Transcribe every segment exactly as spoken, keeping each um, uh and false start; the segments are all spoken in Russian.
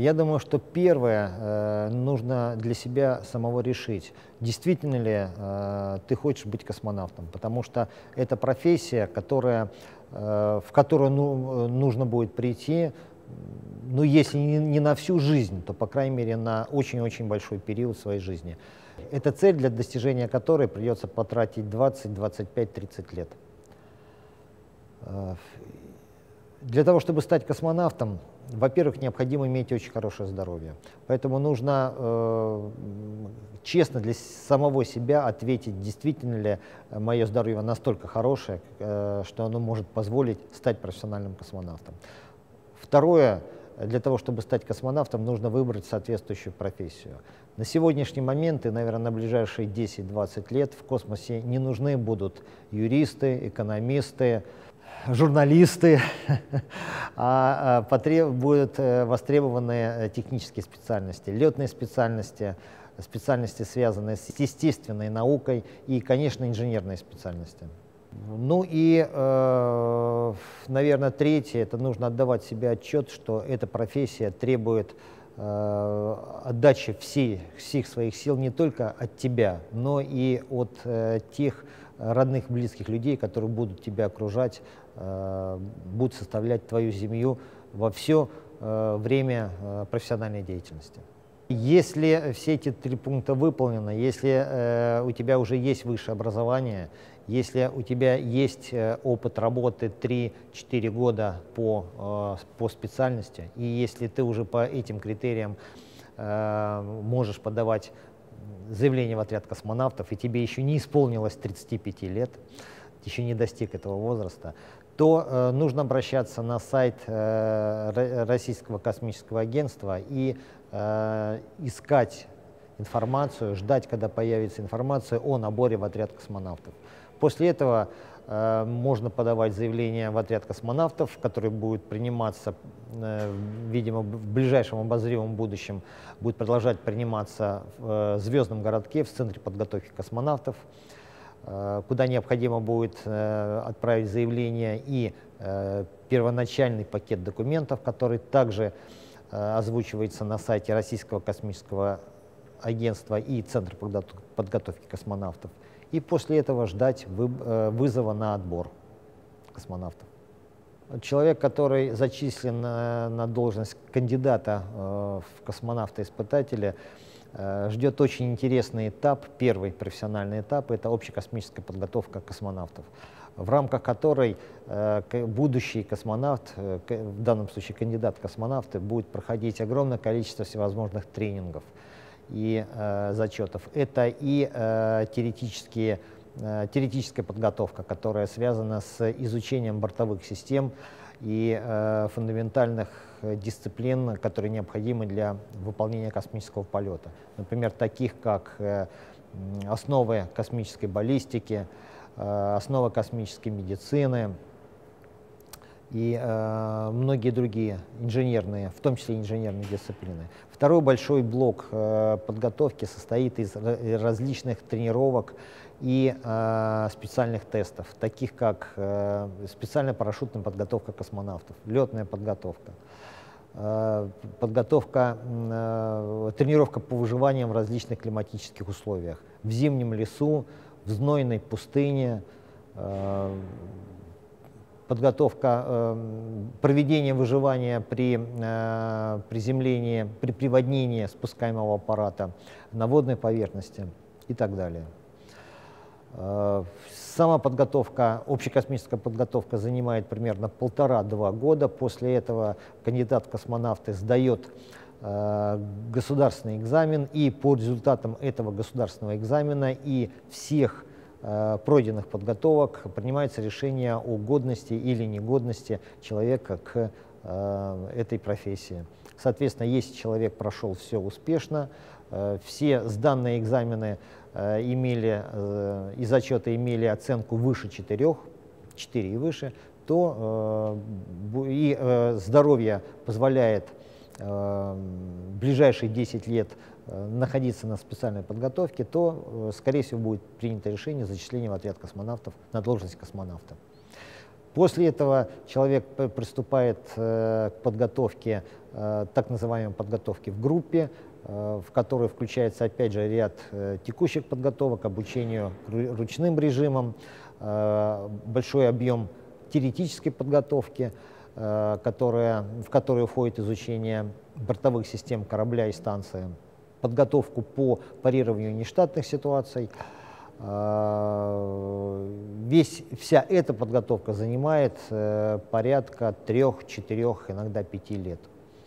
Я думаю, что первое, э, нужно для себя самого решить, действительно ли э, ты хочешь быть космонавтом, потому что это профессия, которая, э, в которую ну, нужно будет прийти, ну, если не, не на всю жизнь, то, по крайней мере, на очень-очень большой период своей жизни. Это цель, для достижения которой придется потратить двадцать, двадцать пять, тридцать лет. Для того, чтобы стать космонавтом, во-первых, необходимо иметь очень хорошее здоровье. Поэтому нужно э, честно для самого себя ответить, действительно ли мое здоровье настолько хорошее, э, что оно может позволить стать профессиональным космонавтом. Второе, для того, чтобы стать космонавтом, нужно выбрать соответствующую профессию. На сегодняшний момент и, наверное, на ближайшие десять-двадцать лет в космосе не нужны будут юристы, экономисты, журналисты, а будут востребованы технические специальности, летные специальности, специальности, связанные с естественной наукой и, конечно, инженерные специальности. Ну и, э, наверное, третье, это нужно отдавать себе отчет, что эта профессия требует э, отдачи всей, всех своих сил не только от тебя, но и от э, тех родных, близких людей, которые будут тебя окружать, э, будут составлять твою семью во все э, время э, профессиональной деятельности. Если все эти три пункта выполнены, если э, у тебя уже есть высшее образование, если у тебя есть э, опыт работы три-четыре года по, э, по специальности, и если ты уже по этим критериям э, можешь подавать заявление в отряд космонавтов, и тебе еще не исполнилось тридцати пяти лет, еще не достиг этого возраста, то э, нужно обращаться на сайт э, Российского космического агентства и э, искать информацию, ждать, когда появится информация о наборе в отряд космонавтов. После этого э, можно подавать заявление в отряд космонавтов, который будет приниматься, э, видимо, в ближайшем обозримом будущем, будет продолжать приниматься в э, звездном городке, в Центре подготовки космонавтов, э, куда необходимо будет э, отправить заявление и э, первоначальный пакет документов, который также э, озвучивается на сайте Российского космического агентства и Центра подготовки космонавтов. И после этого ждать вызова на отбор космонавтов. Человек, который зачислен на должность кандидата в космонавта-испытателя, ждет очень интересный этап, первый профессиональный этап, это общекосмическая подготовка космонавтов, в рамках которой будущий космонавт, в данном случае кандидат в космонавты, будет проходить огромное количество всевозможных тренингов и э, зачетов. Это и э, теоретические, э, теоретическая подготовка, которая связана с изучением бортовых систем и э, фундаментальных дисциплин, которые необходимы для выполнения космического полета. Например, таких как э, основы космической баллистики, э, основы космической медицины и э, многие другие инженерные, в том числе инженерные дисциплины. Второй большой блок э, подготовки состоит из различных тренировок и э, специальных тестов, таких как э, специальная парашютная подготовка космонавтов, летная подготовка, э, подготовка, э, тренировка по выживанию в различных климатических условиях, в зимнем лесу, в знойной пустыне, э, подготовка, э, проведение выживания при э, приземлении, при приводнении спускаемого аппарата на водной поверхности и так далее. Э, сама подготовка, общекосмическая подготовка занимает примерно полтора-два года. После этого кандидат в космонавты сдает э, государственный экзамен, и по результатам этого государственного экзамена и всех пройденных подготовок принимается решение о годности или негодности человека к э, этой профессии. Соответственно, если человек прошел все успешно, э, все сданные экзамены э, имели, э, и зачеты имели оценку выше четырех, четыре и выше, то э, и э, здоровье позволяет э, ближайшие десять лет находиться на специальной подготовке, то, скорее всего, будет принято решение о зачислении в отряд космонавтов на должность космонавта. После этого человек приступает к подготовке, так называемой подготовке в группе, в которой включается, опять же, ряд текущих подготовок, обучению ручным режимам, большой объем теоретической подготовки, которая, в которую входит изучение бортовых систем корабля и станции, подготовку по парированию нештатных ситуаций. Весь, вся эта подготовка занимает порядка трех-четырех, иногда пяти лет.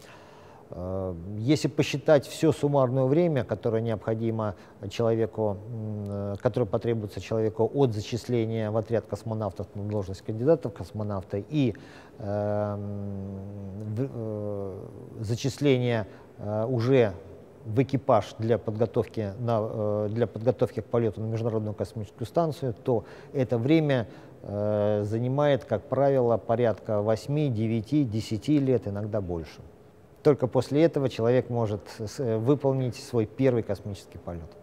Если посчитать все суммарное время, которое необходимо человеку, которое потребуется человеку от зачисления в отряд космонавтов на должность кандидата в космонавты и э, э, зачисления э, уже в экипаж для подготовки, на, э, для подготовки к полету на Международную космическую станцию, то это время э, занимает, как правило, порядка восьми, девяти, десяти лет, иногда больше. Только после этого человек может выполнить свой первый космический полет.